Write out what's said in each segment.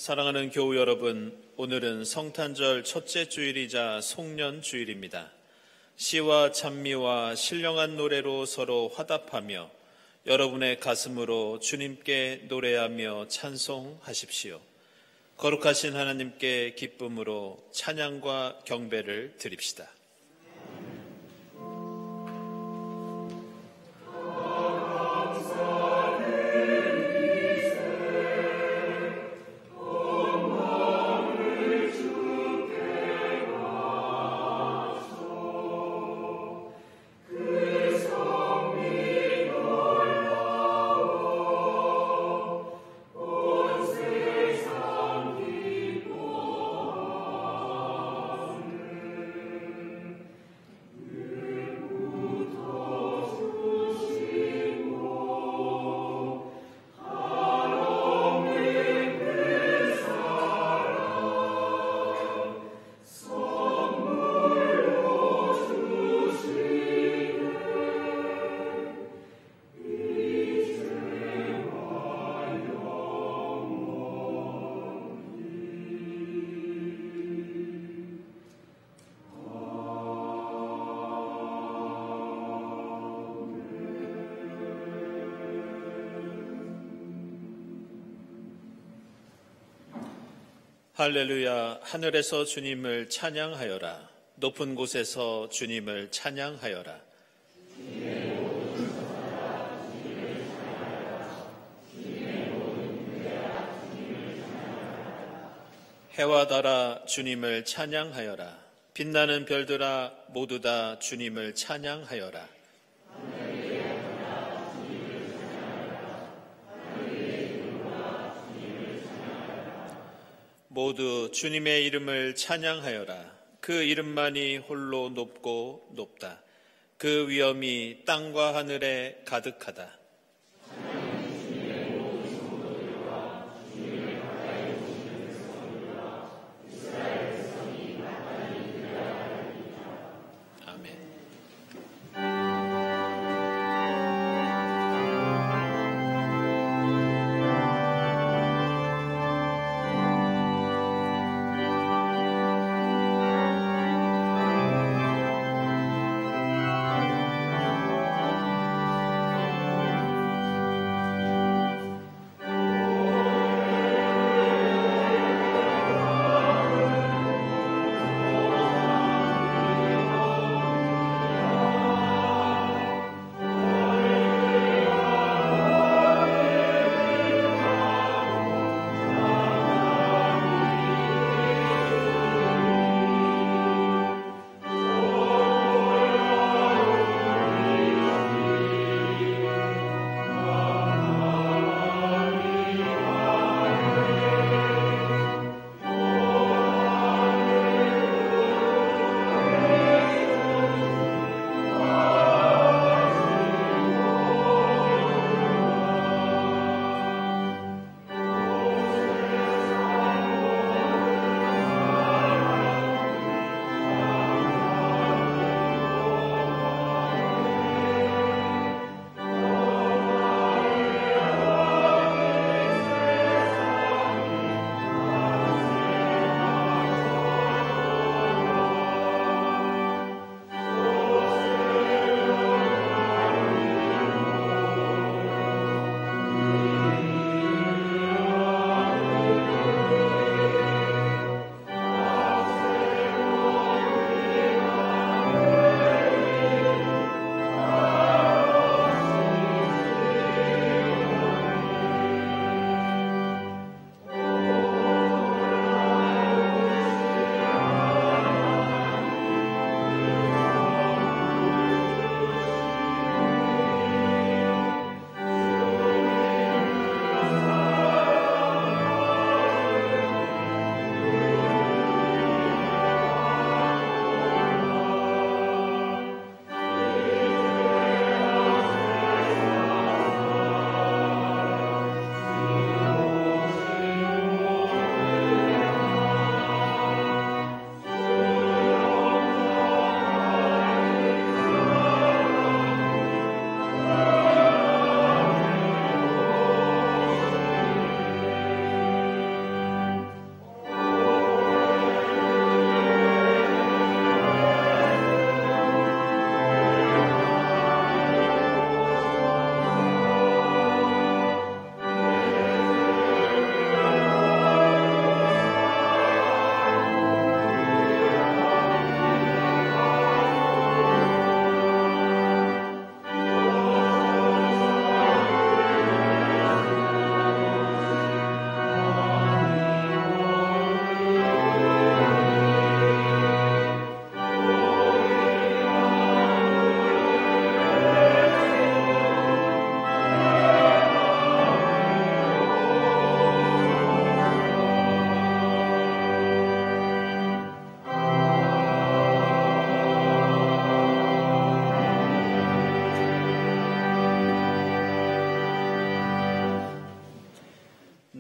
사랑하는 교우 여러분, 오늘은 성탄절 첫째 주일이자 송년 주일입니다. 시와 찬미와 신령한 노래로 서로 화답하며 여러분의 가슴으로 주님께 노래하며 찬송하십시오. 거룩하신 하나님께 기쁨으로 찬양과 경배를 드립시다. 할렐루야. 하늘에서 주님을 찬양하여라. 높은 곳에서 주님을 찬양하여라. 해와 달아 주님을 찬양하여라. 빛나는 별들아 모두 다 주님을 찬양하여라. 모두 주님의 이름을 찬양하여라. 그 이름만이 홀로 높고 높다. 그 위엄이 땅과 하늘에 가득하다.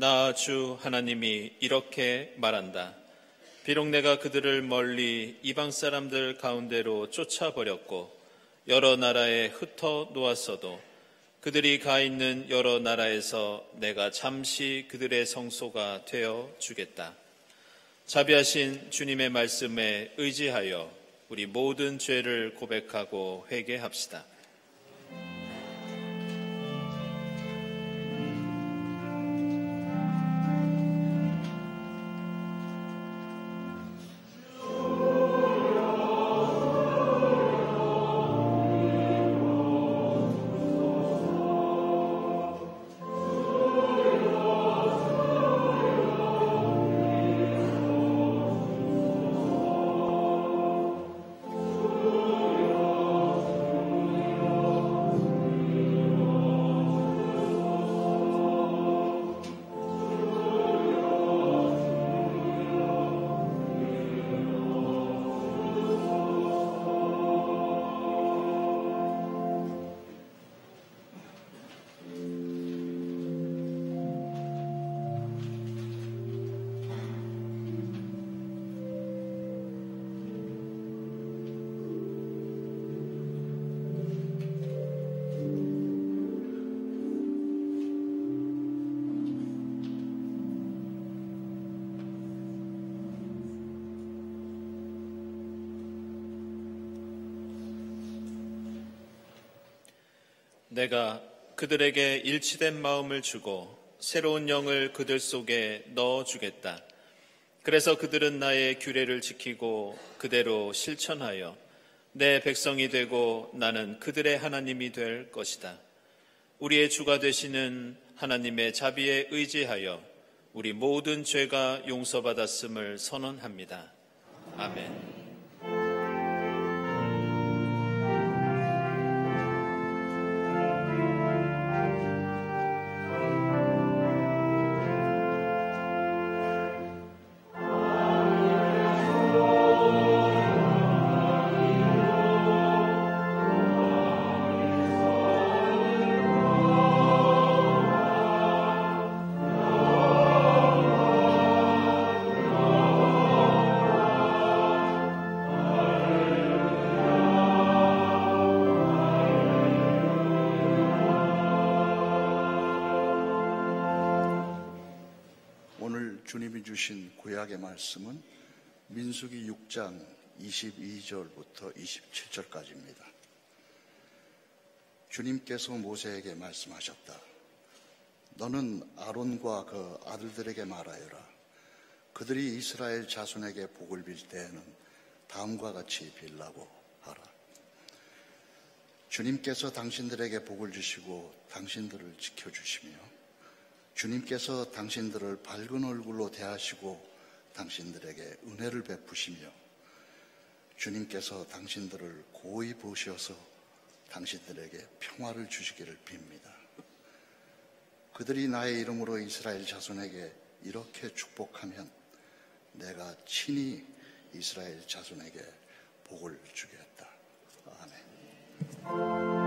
나 주 하나님이 이렇게 말한다. 비록 내가 그들을 멀리 이방 사람들 가운데로 쫓아버렸고 여러 나라에 흩어 놓았어도 그들이 가 있는 여러 나라에서 내가 잠시 그들의 성소가 되어 주겠다. 자비하신 주님의 말씀에 의지하여 우리 모든 죄를 고백하고 회개합시다. 내가 그들에게 일치된 마음을 주고 새로운 영을 그들 속에 넣어주겠다. 그래서 그들은 나의 규례를 지키고 그대로 실천하여 내 백성이 되고 나는 그들의 하나님이 될 것이다. 우리의 주가 되시는 하나님의 자비에 의지하여 우리 모든 죄가 용서받았음을 선언합니다. 아멘. 주님이 주신 구약의 말씀은 민수기 6장 22절부터 27절까지입니다. 주님께서 모세에게 말씀하셨다. 너는 아론과 그 아들들에게 말하여라. 그들이 이스라엘 자손에게 복을 빌 때에는 다음과 같이 빌라고 하라. 주님께서 당신들에게 복을 주시고 당신들을 지켜주시며 주님께서 당신들을 밝은 얼굴로 대하시고 당신들에게 은혜를 베푸시며 주님께서 당신들을 고이 보셔서 당신들에게 평화를 주시기를 빕니다. 그들이 나의 이름으로 이스라엘 자손에게 이렇게 축복하면 내가 친히 이스라엘 자손에게 복을 주겠다. 아멘.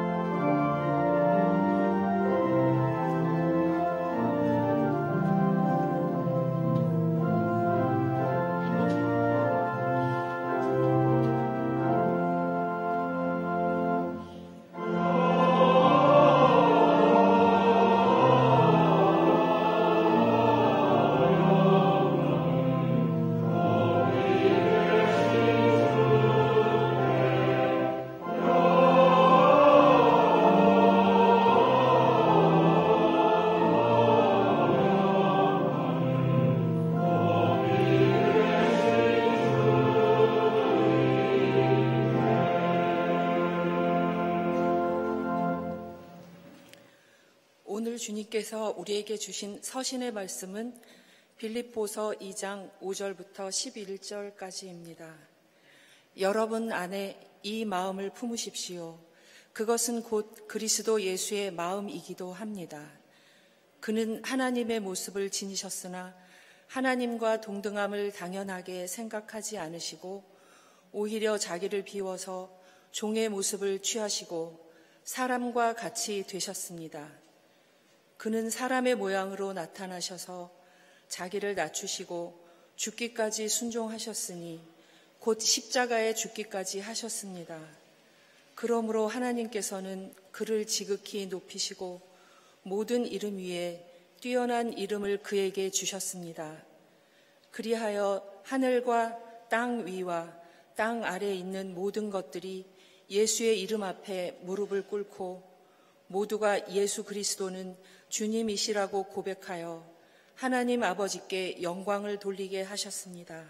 오늘 주님께서 우리에게 주신 서신의 말씀은 빌립보서 2장 5절부터 11절까지입니다. 여러분 안에 이 마음을 품으십시오. 그것은 곧 그리스도 예수의 마음이기도 합니다. 그는 하나님의 모습을 지니셨으나 하나님과 동등함을 당연하게 생각하지 않으시고 오히려 자기를 비워서 종의 모습을 취하시고 사람과 같이 되셨습니다. 그는 사람의 모양으로 나타나셔서 자기를 낮추시고 죽기까지 순종하셨으니 곧 십자가에 죽기까지 하셨습니다. 그러므로 하나님께서는 그를 지극히 높이시고 모든 이름 위에 뛰어난 이름을 그에게 주셨습니다. 그리하여 하늘과 땅 위와 땅 아래에 있는 모든 것들이 예수의 이름 앞에 무릎을 꿇고 모두가 예수 그리스도는 주님이시라고 고백하여 하나님 아버지께 영광을 돌리게 하셨습니다.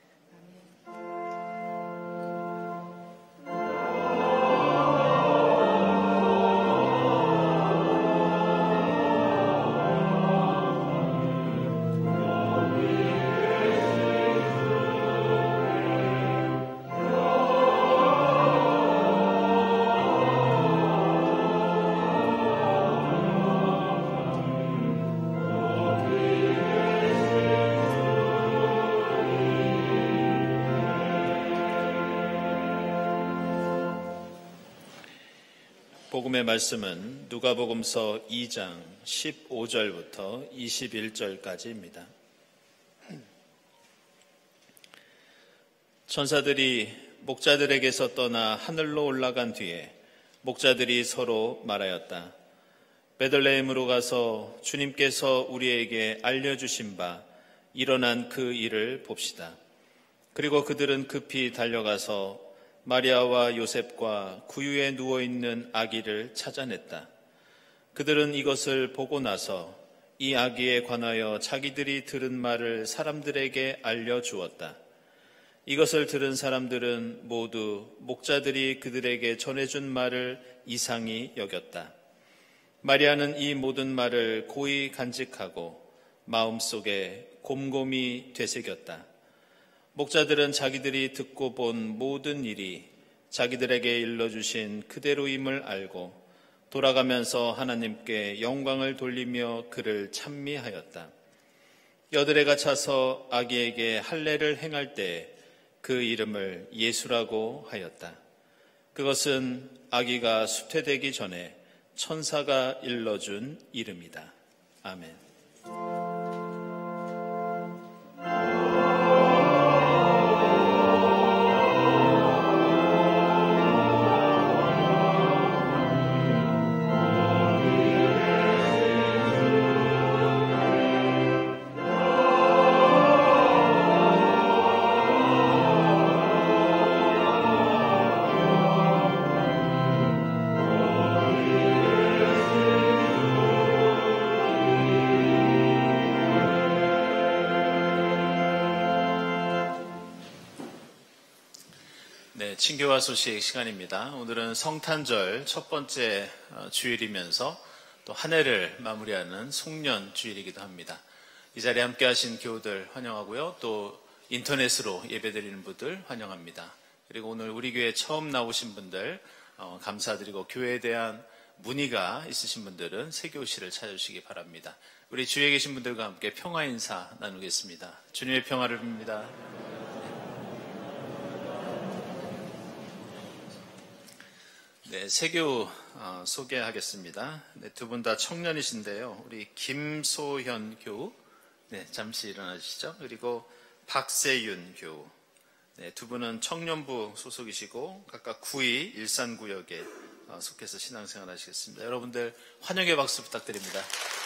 복음의 말씀은 누가복음서 2장 15절부터 21절까지입니다. 천사들이 목자들에게서 떠나 하늘로 올라간 뒤에 목자들이 서로 말하였다. 베들레헴으로 가서 주님께서 우리에게 알려주신 바 일어난 그 일을 봅시다. 그리고 그들은 급히 달려가서 마리아와 요셉과 구유에 누워있는 아기를 찾아냈다. 그들은 이것을 보고 나서 이 아기에 관하여 자기들이 들은 말을 사람들에게 알려주었다. 이것을 들은 사람들은 모두 목자들이 그들에게 전해준 말을 이상히 여겼다. 마리아는 이 모든 말을 고이 간직하고 마음속에 곰곰이 되새겼다. 목자들은 자기들이 듣고 본 모든 일이 자기들에게 일러주신 그대로임을 알고 돌아가면서 하나님께 영광을 돌리며 그를 찬미하였다. 여드레가 차서 아기에게 할례를 행할 때 그 이름을 예수라고 하였다. 그것은 아기가 수태되기 전에 천사가 일러준 이름이다. 아멘. 친교와 소식 시간입니다. 오늘은 성탄절 첫 번째 주일이면서 또 한 해를 마무리하는 송년 주일이기도 합니다. 이 자리에 함께 하신 교우들 환영하고요. 또 인터넷으로 예배드리는 분들 환영합니다. 그리고 오늘 우리 교회에 처음 나오신 분들 감사드리고 교회에 대한 문의가 있으신 분들은 세교실을 찾아주시기 바랍니다. 우리 주위에 계신 분들과 함께 평화 인사 나누겠습니다. 주님의 평화를 빕니다. 네, 세교 소개하겠습니다. 네, 두 분 다 청년이신데요. 우리 김소현 교우, 네, 잠시 일어나 주시죠. 그리고 박세윤 교우, 네, 두 분은 청년부 소속이시고 각각 구의 일산구역에 속해서 신앙생활 하시겠습니다. 여러분들 환영의 박수 부탁드립니다.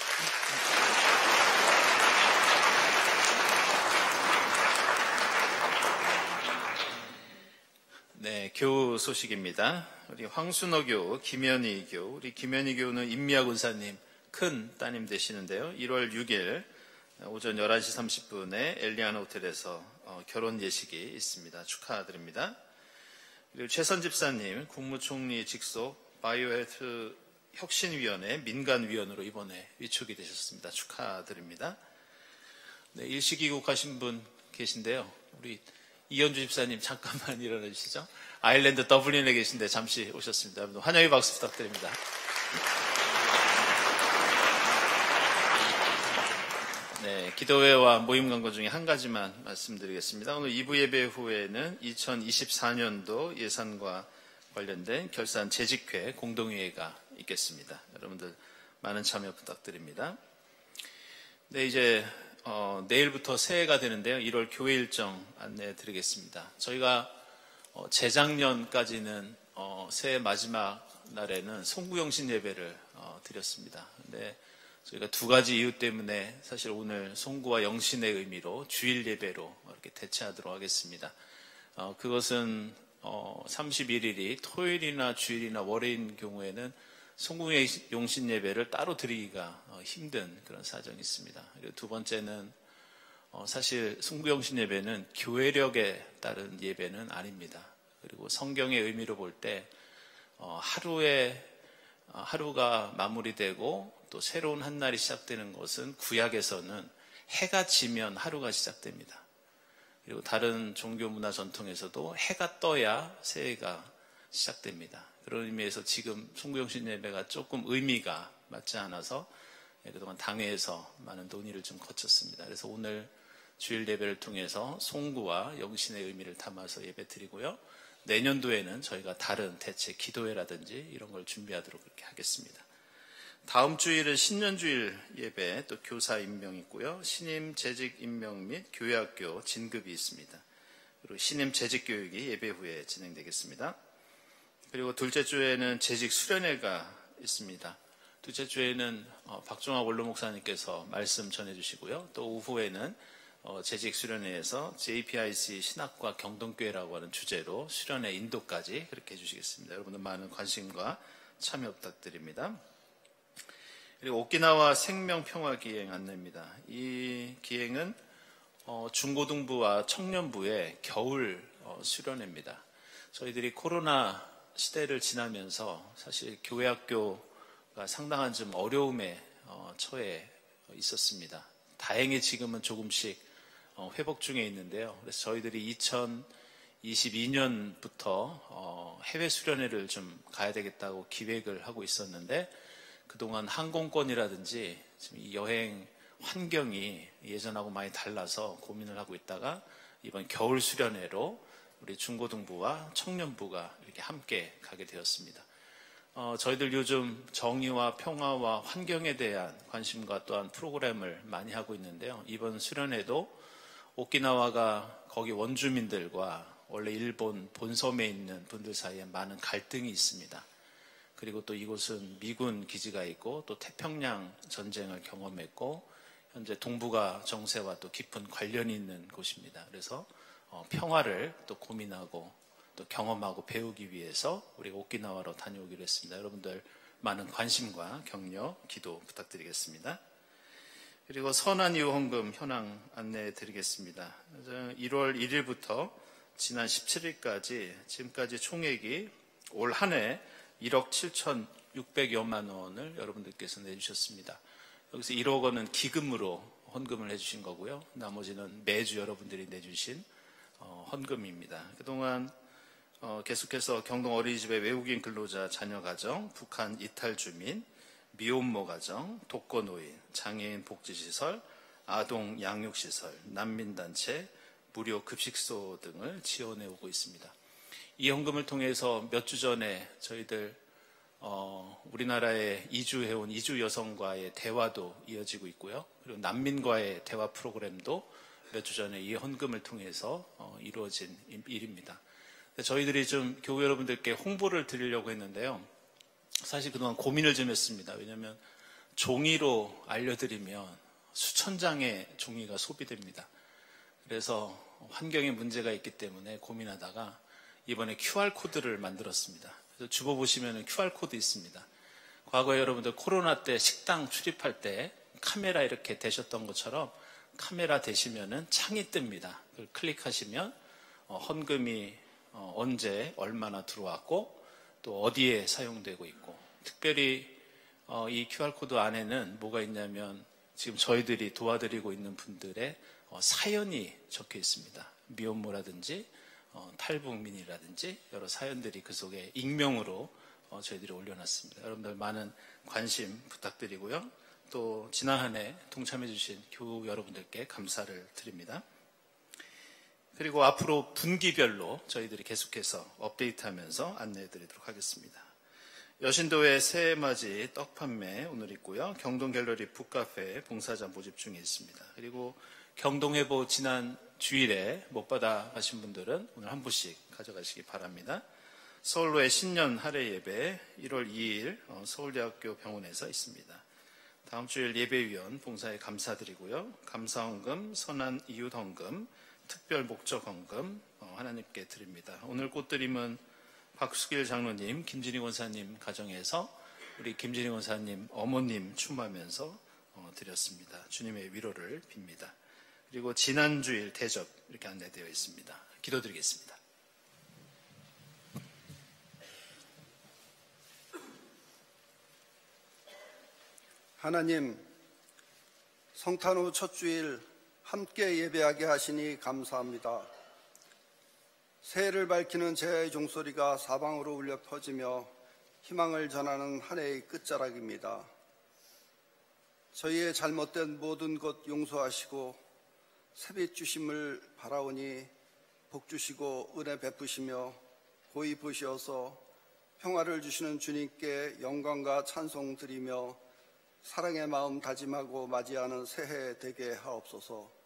네, 교우 소식입니다. 우리 황순호 교우, 김현희 교우, 우리 김현희 교우는 임미아 군사님 큰 따님 되시는데요. 1월 6일 오전 11시 30분에 엘리아나 호텔에서 결혼 예식이 있습니다. 축하드립니다. 그리고 최선 집사님, 국무총리 직속 바이오헬스 혁신위원회 민간위원으로 이번에 위촉이 되셨습니다. 축하드립니다. 네, 일시 귀국하신 분 계신데요. 우리 이현주 집사님 잠깐만 일어나 주시죠. 아일랜드 더블린에 계신데 잠시 오셨습니다. 여러분 환영의 박수 부탁드립니다. 네, 기도회와 모임 광고 중에 한 가지만 말씀드리겠습니다. 오늘 2부 예배 후에는 2024년도 예산과 관련된 결산 재직회 공동회의가 있겠습니다. 여러분들 많은 참여 부탁드립니다. 네, 이제 내일부터 새해가 되는데요. 1월 교회 일정 안내해 드리겠습니다. 저희가 재작년까지는 새해 마지막 날에는 송구영신 예배를 드렸습니다. 근데 저희가 두 가지 이유 때문에 사실 오늘 송구와 영신의 의미로 주일 예배로 이렇게 대체하도록 하겠습니다. 그것은 31일이 토요일이나 주일이나 월요일인 경우에는 송구영신 예배를 따로 드리기가 힘든 그런 사정이 있습니다. 그리고 두 번째는 사실 송구영신 예배는 교회력에 따른 예배는 아닙니다. 그리고 성경의 의미로 볼 때 하루가 마무리되고 또 새로운 한 날이 시작되는 것은 구약에서는 해가 지면 하루가 시작됩니다. 그리고 다른 종교 문화 전통에서도 해가 떠야 새해가 시작됩니다. 그런 의미에서 지금 송구영신 예배가 조금 의미가 맞지 않아서 그동안 당회에서 많은 논의를 좀 거쳤습니다. 그래서 오늘 주일 예배를 통해서 송구와 영신의 의미를 담아서 예배 드리고요. 내년도에는 저희가 다른 대체 기도회라든지 이런 걸 준비하도록 그렇게 하겠습니다. 다음 주일은 신년주일 예배, 또 교사 임명 있고요. 신임 재직 임명 및 교회학교 진급이 있습니다. 그리고 신임 재직 교육이 예배 후에 진행되겠습니다. 그리고 둘째 주에는 재직 수련회가 있습니다. 둘째 주에는 박종학 원로 목사님께서 말씀 전해주시고요. 또 오후에는 재직 수련회에서 JPIC 신학과 경동교회라고 하는 주제로 수련회 인도까지 그렇게 해주시겠습니다. 여러분들 많은 관심과 참여 부탁드립니다. 그리고 오키나와 생명평화기행 안내입니다. 이 기행은 중고등부와 청년부의 겨울 수련회입니다. 저희들이 코로나 시대를 지나면서 사실 교회학교가 상당한 좀 어려움에 처해 있었습니다. 다행히 지금은 조금씩 회복 중에 있는데요. 그래서 저희들이 2022년부터 해외 수련회를 좀 가야 되겠다고 기획을 하고 있었는데 그동안 항공권이라든지 지금 이 여행 환경이 예전하고 많이 달라서 고민을 하고 있다가 이번 겨울 수련회로 우리 중고등부와 청년부가 이렇게 함께 가게 되었습니다. 저희들 요즘 정의와 평화와 환경에 대한 관심과 또한 프로그램을 많이 하고 있는데요. 이번 수련회도 오키나와가 거기 원주민들과 원래 일본 본섬에 있는 분들 사이에 많은 갈등이 있습니다. 그리고 또 이곳은 미군 기지가 있고 또 태평양 전쟁을 경험했고 현재 동북아 정세와 또 깊은 관련이 있는 곳입니다. 그래서 평화를 또 고민하고 또 경험하고 배우기 위해서 우리가 오키나와로 다녀오기로 했습니다. 여러분들 많은 관심과 격려, 기도 부탁드리겠습니다. 그리고 선한 이후 헌금 현황 안내해 드리겠습니다. 1월 1일부터 지난 17일까지 지금까지 총액이 올 한 해 1억 7,600여만 원을 여러분들께서 내주셨습니다. 여기서 1억 원은 기금으로 헌금을 해주신 거고요. 나머지는 매주 여러분들이 내주신 헌금입니다. 그동안 계속해서 경동 어린이집의 외국인 근로자 자녀 가정, 북한 이탈 주민, 미혼모 가정, 독거노인, 장애인 복지시설, 아동 양육시설, 난민단체, 무료 급식소 등을 지원해 오고 있습니다. 이 헌금을 통해서 몇 주 전에 저희들 우리나라에 이주해온 이주 여성과의 대화도 이어지고 있고요. 그리고 난민과의 대화 프로그램도 몇 주 전에 이 헌금을 통해서 이루어진 일입니다. 저희들이 좀 교회 여러분들께 홍보를 드리려고 했는데요. 사실 그동안 고민을 좀 했습니다. 왜냐하면 종이로 알려드리면 수천 장의 종이가 소비됩니다. 그래서 환경에 문제가 있기 때문에 고민하다가 이번에 QR코드를 만들었습니다. 그래서 주보 보시면 QR코드 있습니다. 과거에 여러분들 코로나 때 식당 출입할 때 카메라 이렇게 대셨던 것처럼 카메라 대시면은 창이 뜹니다. 그걸 클릭하시면 헌금이 언제 얼마나 들어왔고 또 어디에 사용되고 있고 특별히 이 QR코드 안에는 뭐가 있냐면 지금 저희들이 도와드리고 있는 분들의 사연이 적혀 있습니다. 미혼모라든지 탈북민이라든지 여러 사연들이 그 속에 익명으로 저희들이 올려놨습니다. 여러분들 많은 관심 부탁드리고요. 또 지난 한 해 동참해 주신 교우 여러분들께 감사를 드립니다. 그리고 앞으로 분기별로 저희들이 계속해서 업데이트하면서 안내해 드리도록 하겠습니다. 여신도의 새해맞이 떡 판매 오늘 있고요. 경동갤러리 북카페 봉사자 모집 중에 있습니다. 그리고 경동회보 지난 주일에 못 받아 가신 분들은 오늘 한 부씩 가져가시기 바랍니다. 서울로의 신년 할애 예배 1월 2일 서울대학교 병원에서 있습니다. 다음 주일 예배위원 봉사에 감사드리고요. 감사헌금, 선한 이웃헌금, 특별 목적헌금 하나님께 드립니다. 오늘 꽃드림은 박수길 장로님, 김진희 권사님 가정에서 우리 김진희 권사님 어머님 추모하면서 드렸습니다. 주님의 위로를 빕니다. 그리고 지난주일 대접 이렇게 안내되어 있습니다. 기도드리겠습니다. 하나님, 성탄 후 첫 주일 함께 예배하게 하시니 감사합니다. 새해를 밝히는 제야의 종소리가 사방으로 울려 퍼지며 희망을 전하는 한 해의 끝자락입니다. 저희의 잘못된 모든 것 용서하시고 세빛 주심을 바라오니 복 주시고 은혜 베푸시며 고이 보시어서 평화를 주시는 주님께 영광과 찬송 드리며 사랑의 마음 다짐하고 맞이하는 새해 되게 하옵소서.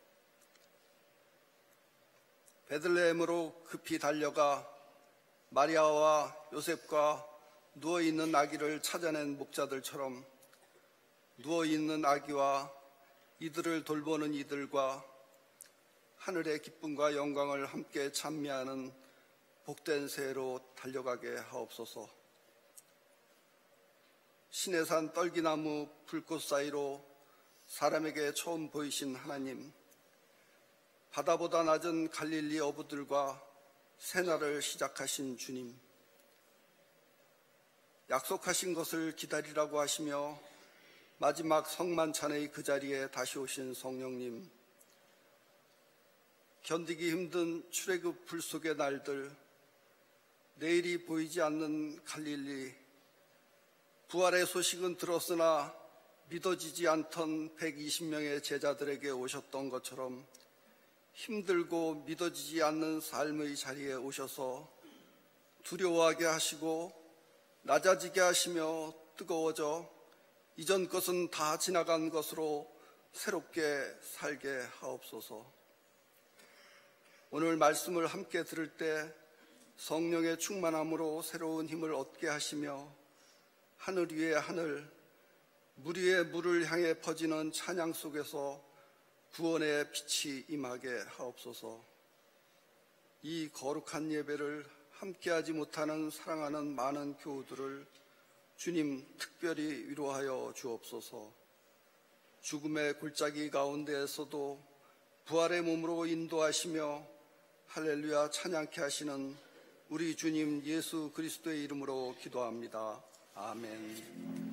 베들레헴으로 급히 달려가 마리아와 요셉과 누워있는 아기를 찾아낸 목자들처럼 누워있는 아기와 이들을 돌보는 이들과 하늘의 기쁨과 영광을 함께 찬미하는 복된 새해로 달려가게 하옵소서. 시내산 떨기나무 불꽃 사이로 사람에게 처음 보이신 하나님, 바다보다 낮은 갈릴리 어부들과 새날을 시작하신 주님, 약속하신 것을 기다리라고 하시며 마지막 성만찬의 그 자리에 다시 오신 성령님, 견디기 힘든 출애굽 불 속의 날들, 내일이 보이지 않는 갈릴리, 부활의 소식은 들었으나 믿어지지 않던 120명의 제자들에게 오셨던 것처럼 힘들고 믿어지지 않는 삶의 자리에 오셔서 두려워하게 하시고 낮아지게 하시며 뜨거워져 이전 것은 다 지나간 것으로 새롭게 살게 하옵소서. 오늘 말씀을 함께 들을 때 성령의 충만함으로 새로운 힘을 얻게 하시며 하늘 위에 하늘, 물 위에 물을 향해 퍼지는 찬양 속에서 구원의 빛이 임하게 하옵소서. 이 거룩한 예배를 함께하지 못하는 사랑하는 많은 교우들을 주님 특별히 위로하여 주옵소서. 죽음의 골짜기 가운데에서도 부활의 몸으로 인도하시며 할렐루야 찬양케 하시는 우리 주님 예수 그리스도의 이름으로 기도합니다. 아멘.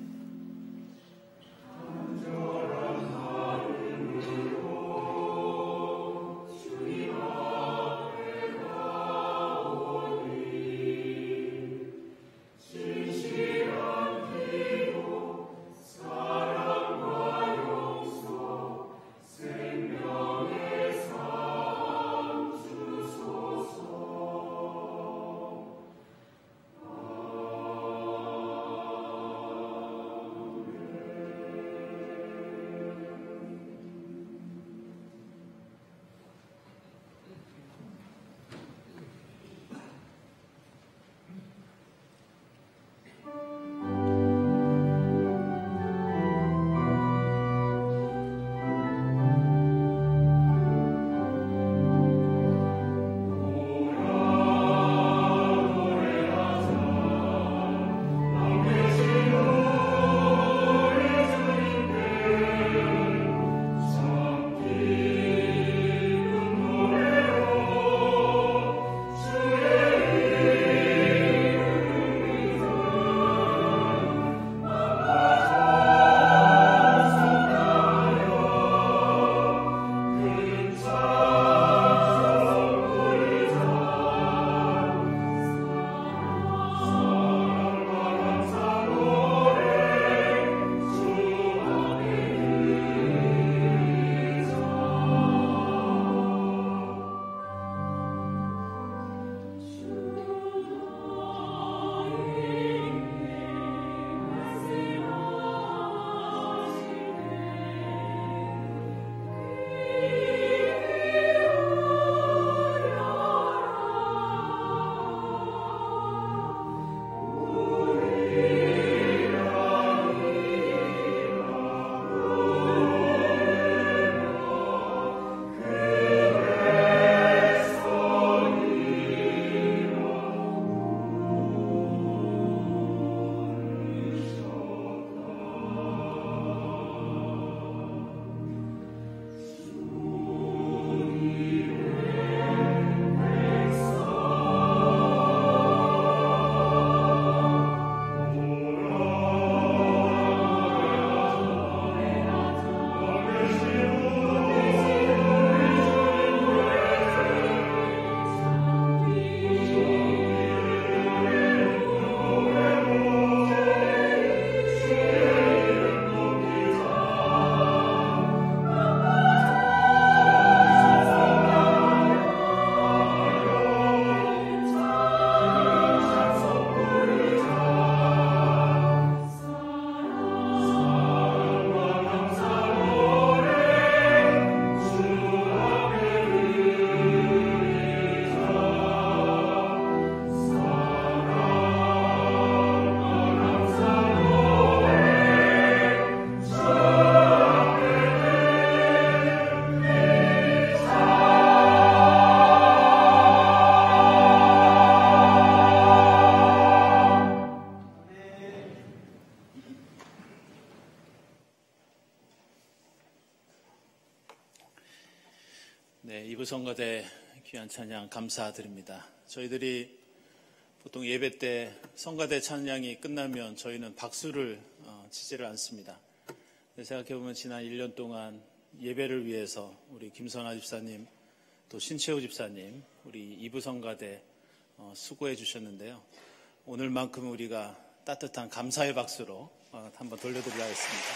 이부성가대 귀한 찬양 감사드립니다. 저희들이 보통 예배 때 성가대 찬양이 끝나면 저희는 박수를 치지를 않습니다. 생각해보면 지난 1년 동안 예배를 위해서 우리 김선아 집사님, 또 신채호 집사님, 우리 이부성가대 수고해 주셨는데요. 오늘만큼 우리가 따뜻한 감사의 박수로 한번 돌려드리려 하겠습니다.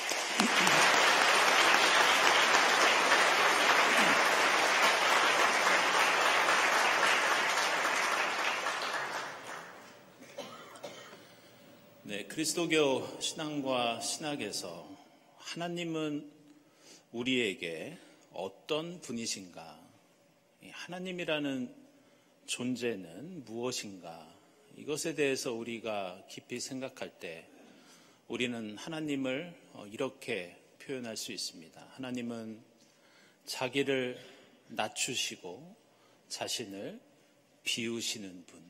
네, 그리스도교 신앙과 신학에서 하나님은 우리에게 어떤 분이신가? 하나님이라는 존재는 무엇인가? 이것에 대해서 우리가 깊이 생각할 때 우리는 하나님을 이렇게 표현할 수 있습니다. 하나님은 자기를 낮추시고 자신을 비우시는 분.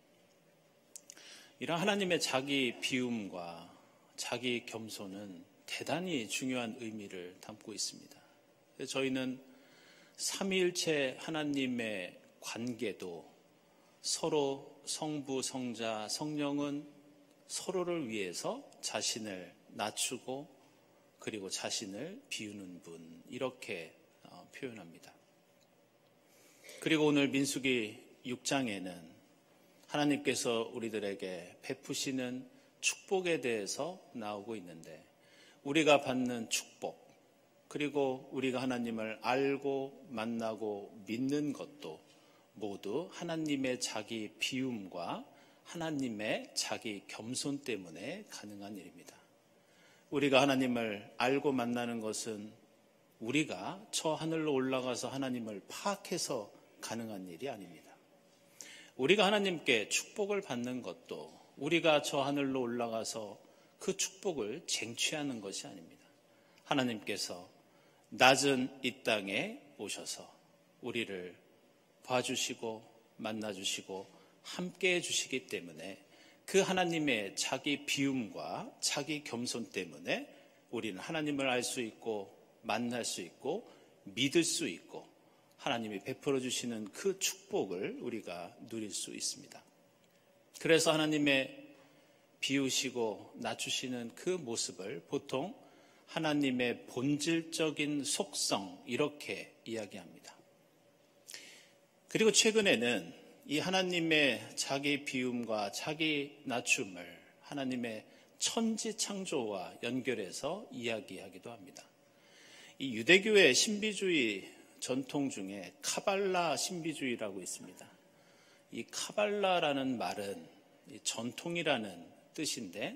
이런 하나님의 자기 비움과 자기 겸손은 대단히 중요한 의미를 담고 있습니다. 저희는 삼위일체 하나님의 관계도 서로 성부, 성자, 성령은 서로를 위해서 자신을 낮추고 그리고 자신을 비우는 분, 이렇게 표현합니다. 그리고 오늘 민수기 6장에는 하나님께서 우리들에게 베푸시는 축복에 대해서 나오고 있는데, 우리가 받는 축복, 그리고 우리가 하나님을 알고 만나고 믿는 것도 모두 하나님의 자기 비움과 하나님의 자기 겸손 때문에 가능한 일입니다. 우리가 하나님을 알고 만나는 것은 우리가 저 하늘로 올라가서 하나님을 파악해서 가능한 일이 아닙니다. 우리가 하나님께 축복을 받는 것도 우리가 저 하늘로 올라가서 그 축복을 쟁취하는 것이 아닙니다. 하나님께서 낮은 이 땅에 오셔서 우리를 봐주시고 만나주시고 함께 해주시기 때문에 그 하나님의 자기 비움과 자기 겸손 때문에 우리는 하나님을 알 수 있고 만날 수 있고 믿을 수 있고 하나님이 베풀어 주시는 그 축복을 우리가 누릴 수 있습니다. 그래서 하나님의 비우시고 낮추시는 그 모습을 보통 하나님의 본질적인 속성, 이렇게 이야기합니다. 그리고 최근에는 이 하나님의 자기 비움과 자기 낮춤을 하나님의 천지 창조와 연결해서 이야기하기도 합니다. 이 유대교의 신비주의 전통 중에 카발라 신비주의라고 있습니다. 이 카발라라는 말은 전통이라는 뜻인데,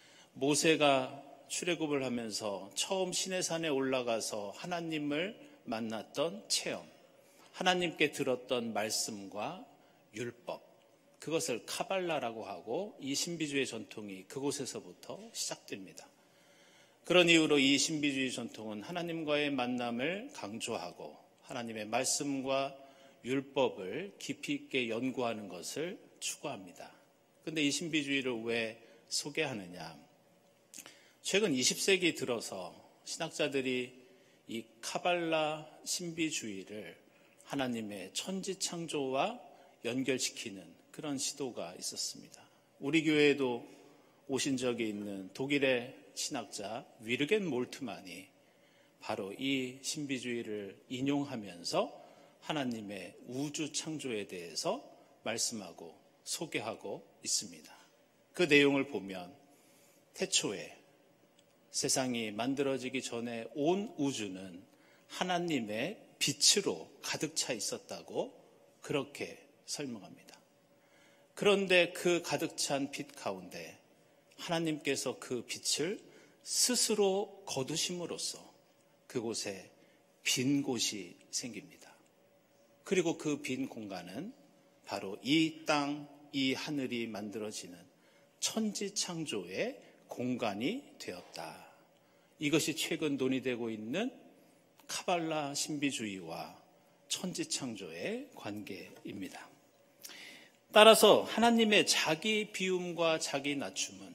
모세가 출애굽을 하면서 처음 시내산에 올라가서 하나님을 만났던 체험, 하나님께 들었던 말씀과 율법, 그것을 카발라라고 하고 이 신비주의 전통이 그곳에서부터 시작됩니다. 그런 이유로 이 신비주의 전통은 하나님과의 만남을 강조하고 하나님의 말씀과 율법을 깊이 있게 연구하는 것을 추구합니다. 그런데 이 신비주의를 왜 소개하느냐? 최근 20세기 들어서 신학자들이 이 카발라 신비주의를 하나님의 천지창조와 연결시키는 그런 시도가 있었습니다. 우리 교회에도 오신 적이 있는 독일의 신학자 위르겐 몰트만이 바로 이 신비주의를 인용하면서 하나님의 우주 창조에 대해서 말씀하고 소개하고 있습니다. 그 내용을 보면 태초에 세상이 만들어지기 전에 온 우주는 하나님의 빛으로 가득 차 있었다고 그렇게 설명합니다. 그런데 그 가득 찬 빛 가운데 하나님께서 그 빛을 스스로 거두심으로써 그곳에 빈 곳이 생깁니다. 그리고 그 빈 공간은 바로 이 땅, 이 하늘이 만들어지는 천지창조의 공간이 되었다. 이것이 최근 논의되고 있는 카발라 신비주의와 천지창조의 관계입니다. 따라서 하나님의 자기 비움과 자기 낮춤은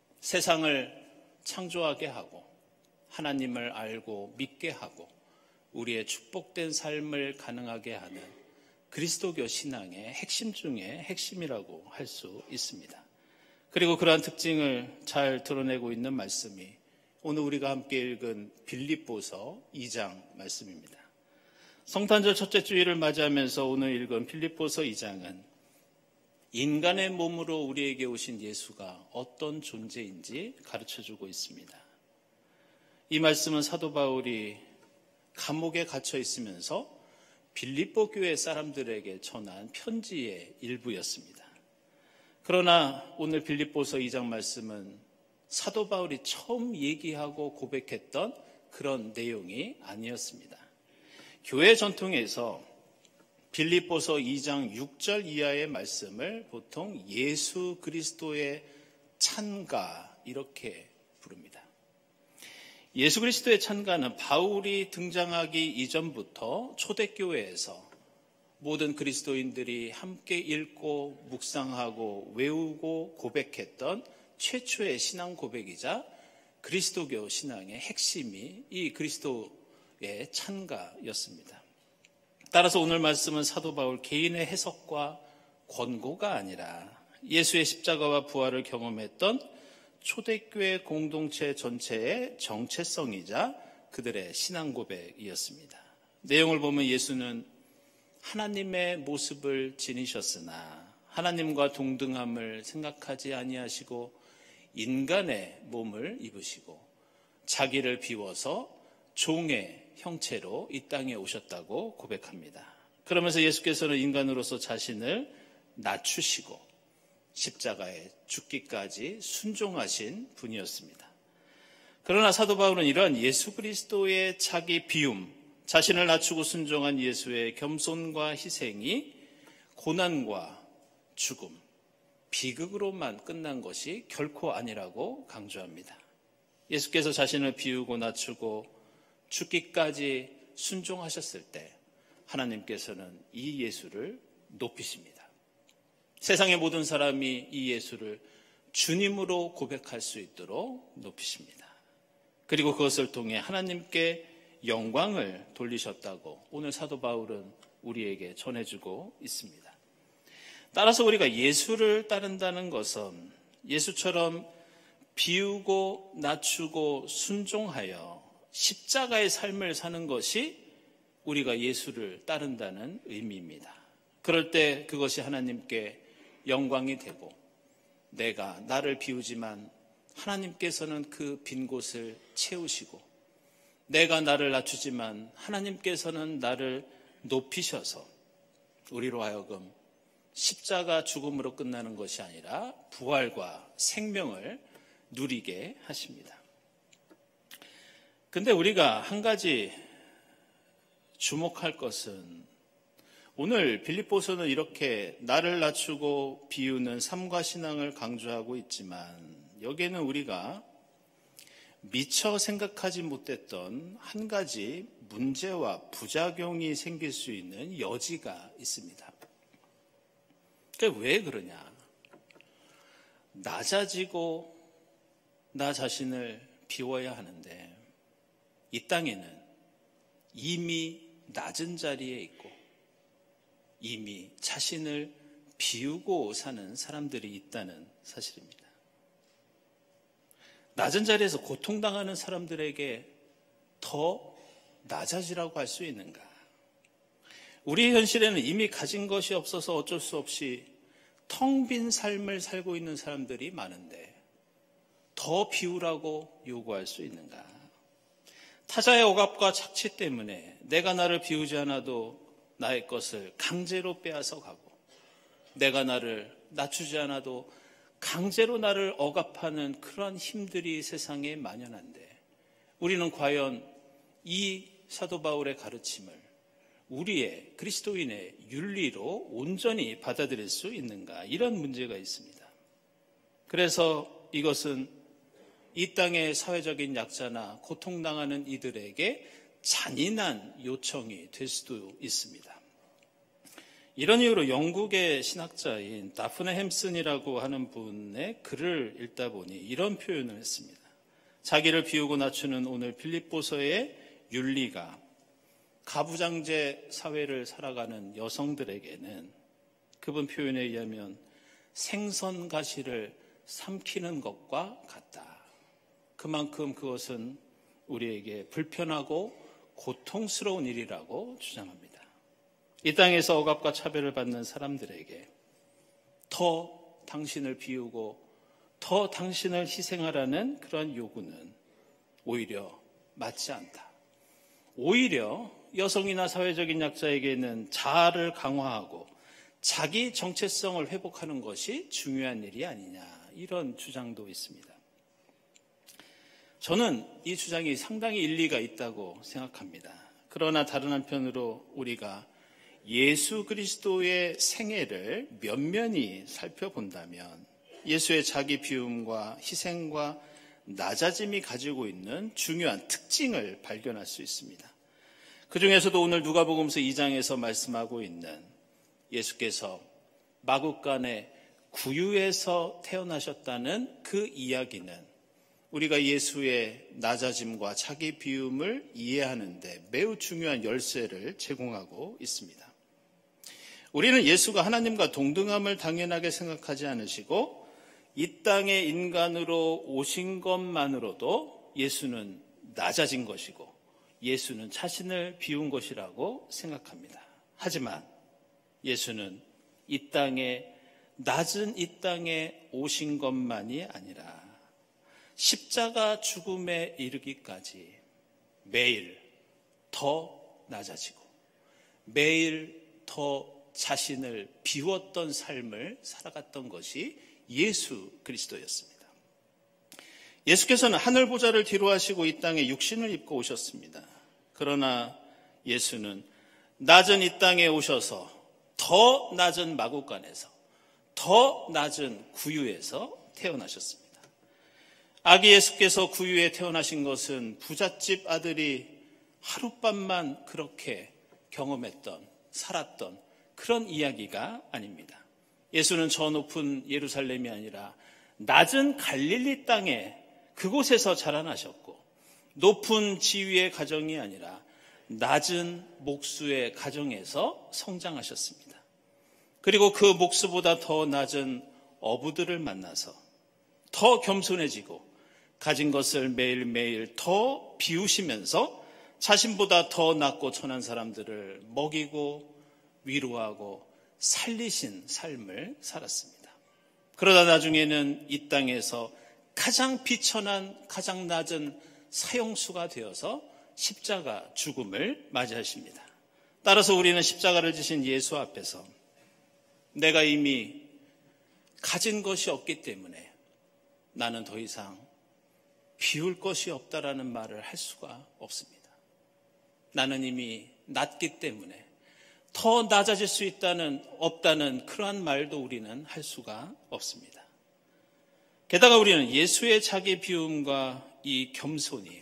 세상을 창조하게 하고 하나님을 알고 믿게 하고 우리의 축복된 삶을 가능하게 하는 그리스도교 신앙의 핵심 중에 핵심이라고 할 수 있습니다. 그리고 그러한 특징을 잘 드러내고 있는 말씀이 오늘 우리가 함께 읽은 빌립보서 2장 말씀입니다. 성탄절 첫째 주일을 맞이하면서 오늘 읽은 빌립보서 2장은 인간의 몸으로 우리에게 오신 예수가 어떤 존재인지 가르쳐주고 있습니다. 이 말씀은 사도 바울이 감옥에 갇혀 있으면서 빌립보 교회 사람들에게 전한 편지의 일부였습니다. 그러나 오늘 빌립보서 2장 말씀은 사도 바울이 처음 얘기하고 고백했던 그런 내용이 아니었습니다. 교회 전통에서 빌립보서 2장 6절 이하의 말씀을 보통 예수 그리스도의 찬가 이렇게 부릅니다. 예수 그리스도의 찬가는 바울이 등장하기 이전부터 초대교회에서 모든 그리스도인들이 함께 읽고 묵상하고 외우고 고백했던 최초의 신앙 고백이자 그리스도교 신앙의 핵심이 이 그리스도의 찬가였습니다. 따라서 오늘 말씀은 사도 바울 개인의 해석과 권고가 아니라 예수의 십자가와 부활을 경험했던 초대교회 공동체 전체의 정체성이자 그들의 신앙 고백이었습니다. 내용을 보면 예수는 하나님의 모습을 지니셨으나 하나님과 동등함을 생각하지 아니하시고 인간의 몸을 입으시고 자기를 비워서 종의 형체로 이 땅에 오셨다고 고백합니다. 그러면서 예수께서는 인간으로서 자신을 낮추시고 십자가에 죽기까지 순종하신 분이었습니다. 그러나 사도 바울은 이러한 예수 그리스도의 자기 비움, 자신을 낮추고 순종한 예수의 겸손과 희생이 고난과 죽음, 비극으로만 끝난 것이 결코 아니라고 강조합니다. 예수께서 자신을 비우고 낮추고 죽기까지 순종하셨을 때 하나님께서는 이 예수를 높이십니다. 세상의 모든 사람이 이 예수를 주님으로 고백할 수 있도록 높이십니다. 그리고 그것을 통해 하나님께 영광을 돌리셨다고 오늘 사도 바울은 우리에게 전해주고 있습니다. 따라서 우리가 예수를 따른다는 것은 예수처럼 비우고 낮추고 순종하여 십자가의 삶을 사는 것이 우리가 예수를 따른다는 의미입니다. 그럴 때 그것이 하나님께 영광이 되고 내가 나를 비우지만 하나님께서는 그 빈 곳을 채우시고 내가 나를 낮추지만 하나님께서는 나를 높이셔서 우리로 하여금 십자가 죽음으로 끝나는 것이 아니라 부활과 생명을 누리게 하십니다. 근데 우리가 한 가지 주목할 것은 오늘 빌립보서는 이렇게 나를 낮추고 비우는 삶과 신앙을 강조하고 있지만 여기에는 우리가 미처 생각하지 못했던 한 가지 문제와 부작용이 생길 수 있는 여지가 있습니다. 그게 왜 그러냐? 낮아지고 나 자신을 비워야 하는데 이 땅에는 이미 낮은 자리에 있고 이미 자신을 비우고 사는 사람들이 있다는 사실입니다. 낮은 자리에서 고통당하는 사람들에게 더 낮아지라고 할 수 있는가? 우리의 현실에는 이미 가진 것이 없어서 어쩔 수 없이 텅 빈 삶을 살고 있는 사람들이 많은데 더 비우라고 요구할 수 있는가? 타자의 억압과 착취 때문에 내가 나를 비우지 않아도 나의 것을 강제로 빼앗아 가고 내가 나를 낮추지 않아도 강제로 나를 억압하는 그런 힘들이 세상에 만연한데 우리는 과연 이 사도 바울의 가르침을 우리의 그리스도인의 윤리로 온전히 받아들일 수 있는가? 이런 문제가 있습니다. 그래서 이것은 이 땅의 사회적인 약자나 고통당하는 이들에게 잔인한 요청이 될 수도 있습니다. 이런 이유로 영국의 신학자인 다프네 햄슨이라고 하는 분의 글을 읽다 보니 이런 표현을 했습니다. 자기를 비우고 낮추는 오늘 빌립보서의 윤리가 가부장제 사회를 살아가는 여성들에게는 그분 표현에 의하면 생선 가시를 삼키는 것과 같다. 그만큼 그것은 우리에게 불편하고 고통스러운 일이라고 주장합니다. 이 땅에서 억압과 차별을 받는 사람들에게 더 당신을 비우고 더 당신을 희생하라는 그런 요구는 오히려 맞지 않다. 오히려 여성이나 사회적인 약자에게는 자아를 강화하고 자기 정체성을 회복하는 것이 중요한 일이 아니냐, 이런 주장도 있습니다. 저는 이 주장이 상당히 일리가 있다고 생각합니다. 그러나 다른 한편으로 우리가 예수 그리스도의 생애를 면면히 살펴본다면 예수의 자기 비움과 희생과 낮아짐이 가지고 있는 중요한 특징을 발견할 수 있습니다. 그 중에서도 오늘 누가복음서 2장에서 말씀하고 있는 예수께서 마구간의 구유에서 태어나셨다는 그 이야기는 우리가 예수의 낮아짐과 자기 비움을 이해하는 데 매우 중요한 열쇠를 제공하고 있습니다. 우리는 예수가 하나님과 동등함을 당연하게 생각하지 않으시고 이 땅에 인간으로 오신 것만으로도 예수는 낮아진 것이고 예수는 자신을 비운 것이라고 생각합니다. 하지만 예수는 이 땅에 낮은 이 땅에 오신 것만이 아니라 십자가 죽음에 이르기까지 매일 더 낮아지고 매일 더 자신을 비웠던 삶을 살아갔던 것이 예수 그리스도였습니다. 예수께서는 하늘 보좌를 뒤로하시고 이 땅에 육신을 입고 오셨습니다. 그러나 예수는 낮은 이 땅에 오셔서 더 낮은 마구간에서 더 낮은 구유에서 태어나셨습니다. 아기 예수께서 구유에 태어나신 것은 부잣집 아들이 하룻밤만 그렇게 경험했던, 살았던 그런 이야기가 아닙니다. 예수는 저 높은 예루살렘이 아니라 낮은 갈릴리 땅에 그곳에서 자라나셨고 높은 지위의 가정이 아니라 낮은 목수의 가정에서 성장하셨습니다. 그리고 그 목수보다 더 낮은 어부들을 만나서 더 겸손해지고 가진 것을 매일매일 더 비우시면서 자신보다 더 낮고 천한 사람들을 먹이고 위로하고 살리신 삶을 살았습니다. 그러다 나중에는 이 땅에서 가장 비천한, 가장 낮은 사형수가 되어서 십자가 죽음을 맞이하십니다. 따라서 우리는 십자가를 지신 예수 앞에서 내가 이미 가진 것이 없기 때문에 나는 더 이상 비울 것이 없다라는 말을 할 수가 없습니다. 나는 이미 낮기 때문에 더 낮아질 수 없다는 그러한 말도 우리는 할 수가 없습니다. 게다가 우리는 예수의 자기 비움과 이 겸손이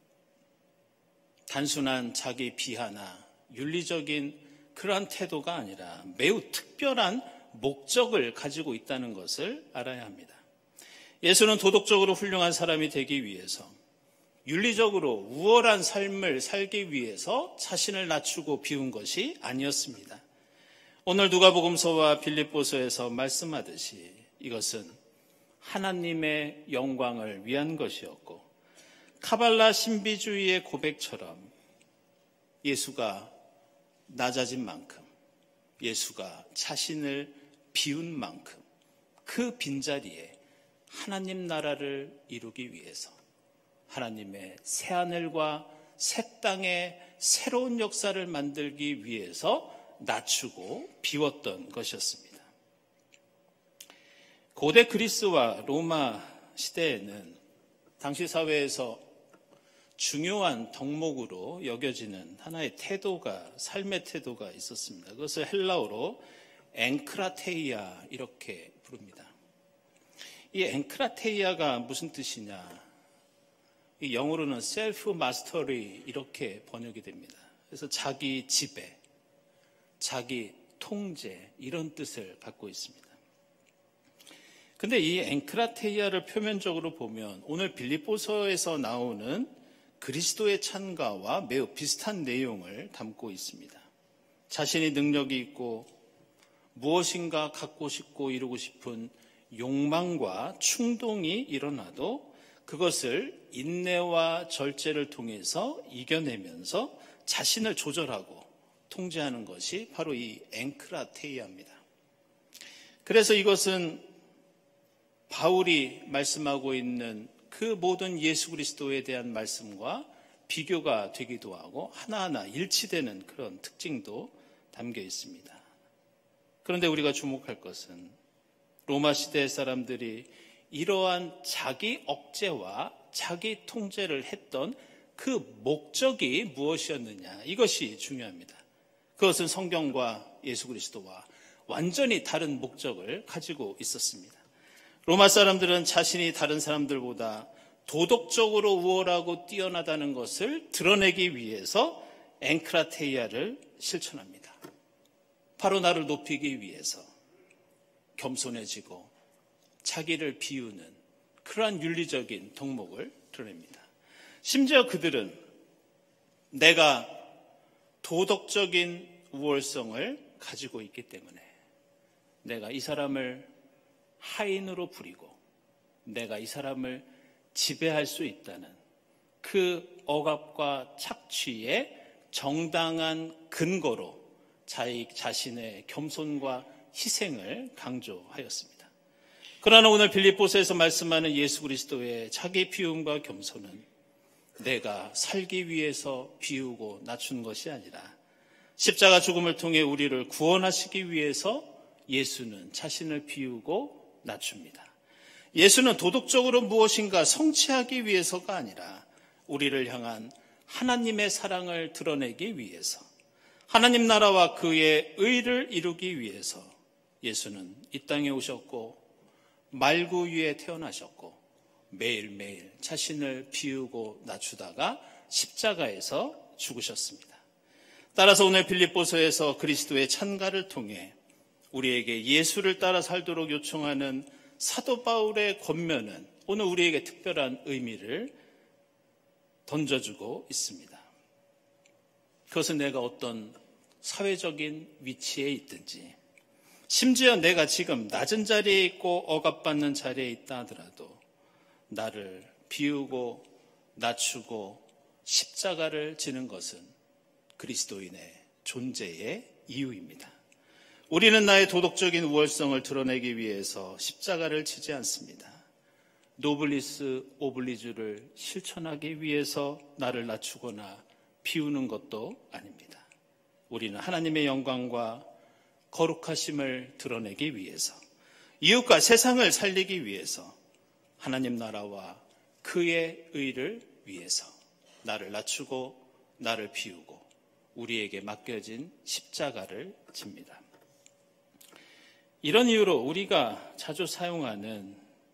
단순한 자기 비하나 윤리적인 그러한 태도가 아니라 매우 특별한 목적을 가지고 있다는 것을 알아야 합니다. 예수는 도덕적으로 훌륭한 사람이 되기 위해서 윤리적으로 우월한 삶을 살기 위해서 자신을 낮추고 비운 것이 아니었습니다. 오늘 누가복음서와 빌립보서에서 말씀하듯이 이것은 하나님의 영광을 위한 것이었고 카발라 신비주의의 고백처럼 예수가 낮아진 만큼 예수가 자신을 비운 만큼 그 빈자리에 하나님 나라를 이루기 위해서 하나님의 새하늘과 새 땅의 새로운 역사를 만들기 위해서 낮추고 비웠던 것이었습니다. 고대 그리스와 로마 시대에는 당시 사회에서 중요한 덕목으로 여겨지는 하나의 태도가, 삶의 태도가 있었습니다. 그것을 헬라어로 엔크라테이아 이렇게 부릅니다. 이 엔크라테이아가 무슨 뜻이냐? 이 영어로는 셀프 마스터리 이렇게 번역이 됩니다. 그래서 자기 지배, 자기 통제 이런 뜻을 갖고 있습니다. 근데 이 엔크라테이아를 표면적으로 보면 오늘 빌립보서에서 나오는 그 그리스도의 찬가와 매우 비슷한 내용을 담고 있습니다. 자신이 능력이 있고 무엇인가 갖고 싶고 이루고 싶은 욕망과 충동이 일어나도 그것을 인내와 절제를 통해서 이겨내면서 자신을 조절하고 통제하는 것이 바로 이 엥크라테이아입니다. 그래서 이것은 바울이 말씀하고 있는 그 모든 예수 그리스도에 대한 말씀과 비교가 되기도 하고 하나하나 일치되는 그런 특징도 담겨 있습니다. 그런데 우리가 주목할 것은 로마 시대 사람들이 이러한 자기 억제와 자기 통제를 했던 그 목적이 무엇이었느냐, 이것이 중요합니다. 그것은 성경과 예수 그리스도와 완전히 다른 목적을 가지고 있었습니다. 로마 사람들은 자신이 다른 사람들보다 도덕적으로 우월하고 뛰어나다는 것을 드러내기 위해서 엥크라테이아를 실천합니다. 바로 나를 높이기 위해서 겸손해지고 자기를 비우는 그러한 윤리적인 덕목을 드러냅니다. 심지어 그들은 내가 도덕적인 우월성을 가지고 있기 때문에 내가 이 사람을 하인으로 부리고 내가 이 사람을 지배할 수 있다는 그 억압과 착취의 정당한 근거로 자신의 겸손과 희생을 강조하였습니다. 그러나 오늘 빌립보서에서 말씀하는 예수 그리스도의 자기 비움과 겸손은 내가 살기 위해서 비우고 낮춘 것이 아니라 십자가 죽음을 통해 우리를 구원하시기 위해서 예수는 자신을 비우고 낮춥니다. 예수는 도덕적으로 무엇인가 성취하기 위해서가 아니라 우리를 향한 하나님의 사랑을 드러내기 위해서, 하나님 나라와 그의 의를 이루기 위해서 예수는 이 땅에 오셨고 말구 위에 태어나셨고 매일매일 자신을 비우고 낮추다가 십자가에서 죽으셨습니다. 따라서 오늘 빌립보서에서 그리스도의 찬가를 통해 우리에게 예수를 따라 살도록 요청하는 사도 바울의 권면은 오늘 우리에게 특별한 의미를 던져주고 있습니다. 그것은 내가 어떤 사회적인 위치에 있든지, 심지어 내가 지금 낮은 자리에 있고 억압받는 자리에 있다 하더라도 나를 비우고 낮추고 십자가를 지는 것은 그리스도인의 존재의 이유입니다. 우리는 나의 도덕적인 우월성을 드러내기 위해서 십자가를 지지 않습니다. 노블리스 오블리주를 실천하기 위해서 나를 낮추거나 비우는 것도 아닙니다. 우리는 하나님의 영광과 거룩하심을 드러내기 위해서, 이웃과 세상을 살리기 위해서, 하나님 나라와 그의 의를 위해서 나를 낮추고 나를 비우고 우리에게 맡겨진 십자가를 집니다. 이런 이유로 우리가 자주 사용하는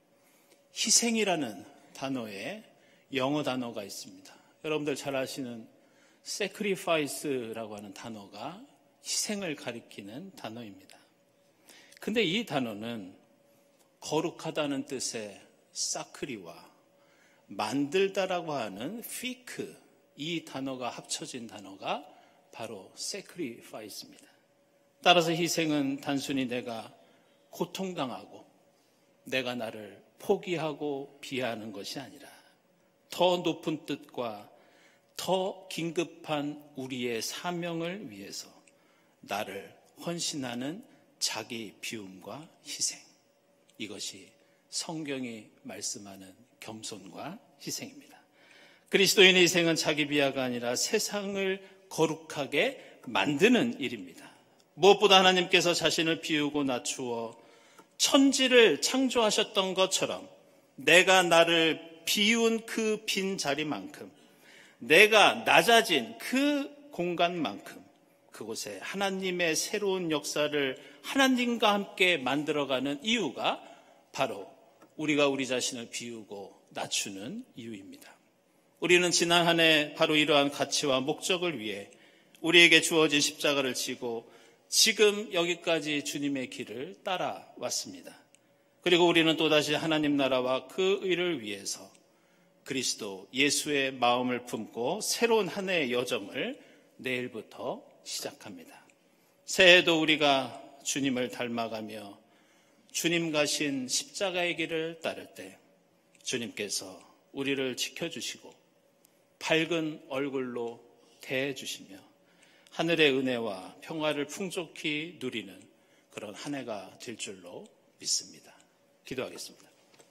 희생이라는 단어에 영어 단어가 있습니다. 여러분들 잘 아시는 sacrifice라고 하는 단어가 희생을 가리키는 단어입니다. 근데 이 단어는 거룩하다는 뜻의 사크리와 만들다라고 하는 피크, 이 단어가 합쳐진 단어가 바로 sacrifice입니다. 따라서 희생은 단순히 내가 고통당하고 내가 나를 포기하고 비하하는 것이 아니라 더 높은 뜻과 더 긴급한 우리의 사명을 위해서 나를 헌신하는 자기 비움과 희생, 이것이 성경이 말씀하는 겸손과 희생입니다. 그리스도인의 희생은 자기 비하가 아니라 세상을 거룩하게 만드는 일입니다. 무엇보다 하나님께서 자신을 비우고 낮추어 천지를 창조하셨던 것처럼 내가 나를 비운 그 빈 자리만큼, 내가 낮아진 그 공간만큼 그곳에 하나님의 새로운 역사를 하나님과 함께 만들어가는 이유가 바로 우리가 우리 자신을 비우고 낮추는 이유입니다. 우리는 지난 한 해 바로 이러한 가치와 목적을 위해 우리에게 주어진 십자가를 지고 지금 여기까지 주님의 길을 따라왔습니다. 그리고 우리는 또다시 하나님 나라와 그 의를 위해서 그리스도 예수의 마음을 품고 새로운 한 해의 여정을 내일부터 시작합니다. 새해에도 우리가 주님을 닮아가며 주님 가신 십자가의 길을 따를 때 주님께서 우리를 지켜주시고 밝은 얼굴로 대해주시며 하늘의 은혜와 평화를 풍족히 누리는 그런 한 해가 될 줄로 믿습니다. 기도하겠습니다.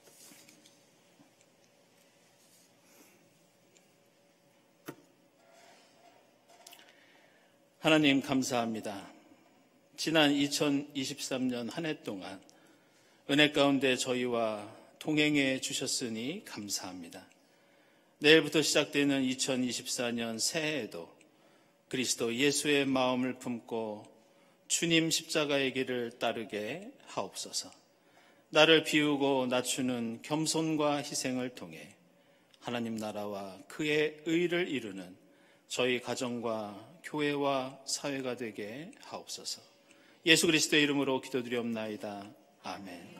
하나님 감사합니다. 지난 2023년 한 해 동안 은혜 가운데 저희와 동행해 주셨으니 감사합니다. 내일부터 시작되는 2024년 새해에도 그리스도 예수의 마음을 품고 주님 십자가의 길을 따르게 하옵소서. 나를 비우고 낮추는 겸손과 희생을 통해 하나님 나라와 그의 의를 이루는 저희 가정과 교회와 사회가 되게 하옵소서. 예수 그리스도의 이름으로 기도드리옵나이다. 아멘.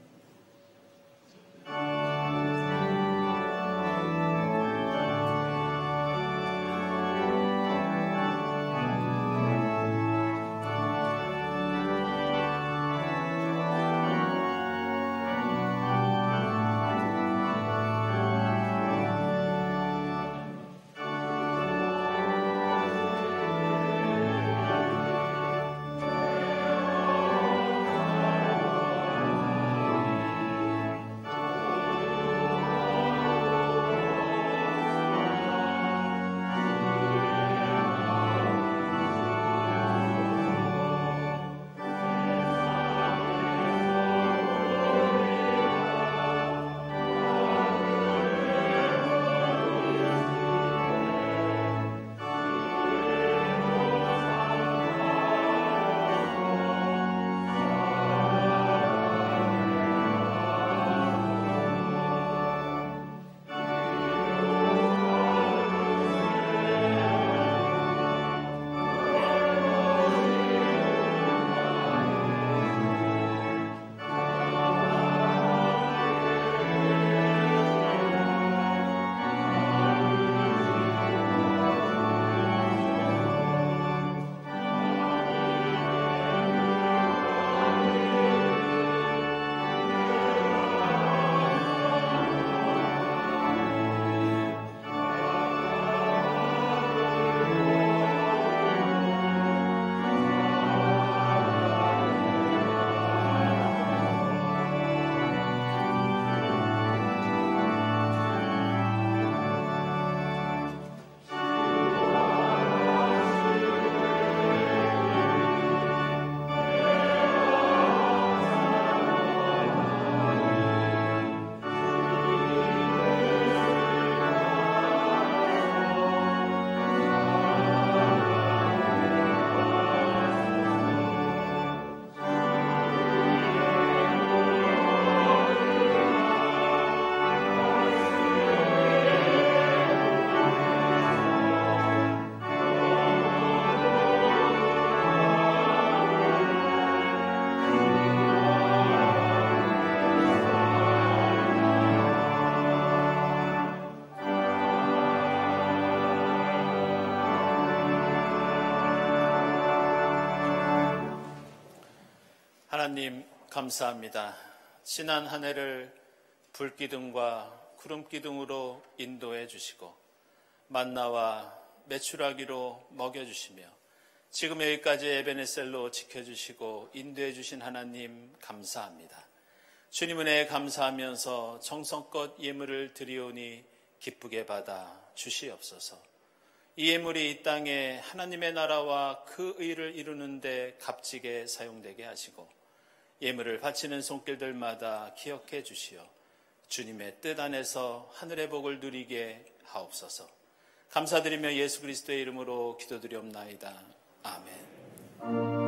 하나님 감사합니다. 지난 한 해를 불기둥과 구름기둥으로 인도해 주시고 만나와 메추라기로 먹여주시며 지금 여기까지 에베네셀로 지켜주시고 인도해 주신 하나님 감사합니다. 주님 은혜에 감사하면서 정성껏 예물을 드리오니 기쁘게 받아 주시옵소서. 이 예물이 이 땅에 하나님의 나라와 그 의를 이루는 데 값지게 사용되게 하시고 예물을 바치는 손길들마다 기억해 주시어 주님의 뜻 안에서 하늘의 복을 누리게 하옵소서. 감사드리며 예수 그리스도의 이름으로 기도드리옵나이다. 아멘.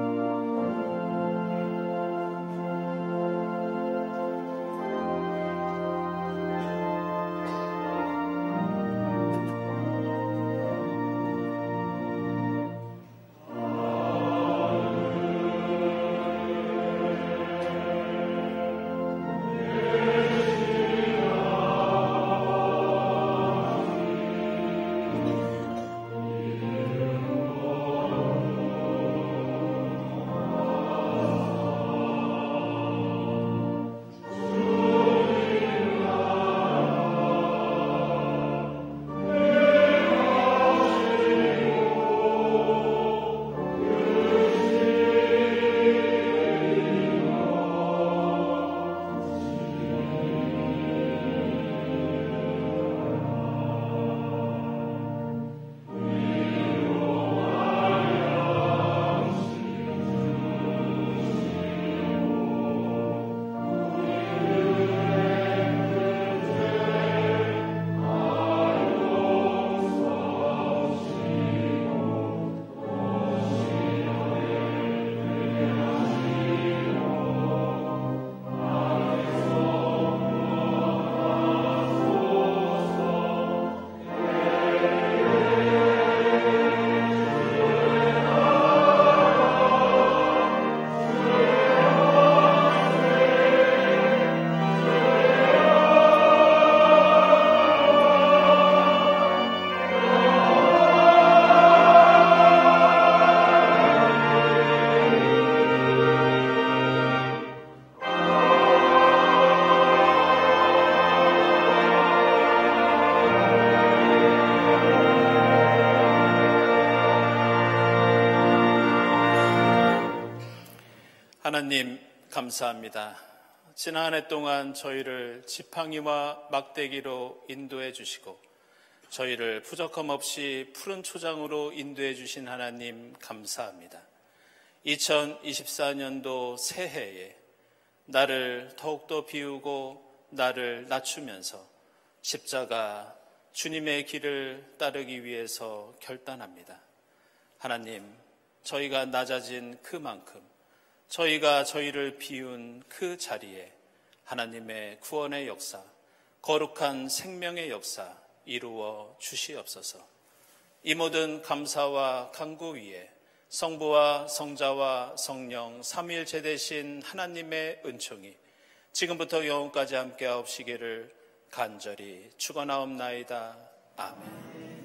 하나님 감사합니다. 지난 한 해 동안 저희를 지팡이와 막대기로 인도해 주시고 저희를 부족함 없이 푸른 초장으로 인도해 주신 하나님 감사합니다. 2024년도 새해에 나를 더욱더 비우고 나를 낮추면서 십자가 주님의 길을 따르기 위해서 결단합니다. 하나님, 저희가 낮아진 그만큼 저희가 저희를 비운 그 자리에 하나님의 구원의 역사, 거룩한 생명의 역사 이루어 주시옵소서. 이 모든 감사와 간구 위에 성부와 성자와 성령 삼위일체 되신 하나님의 은총이 지금부터 영원까지 함께 하옵시기를 간절히 축원하옵나이다. 아멘.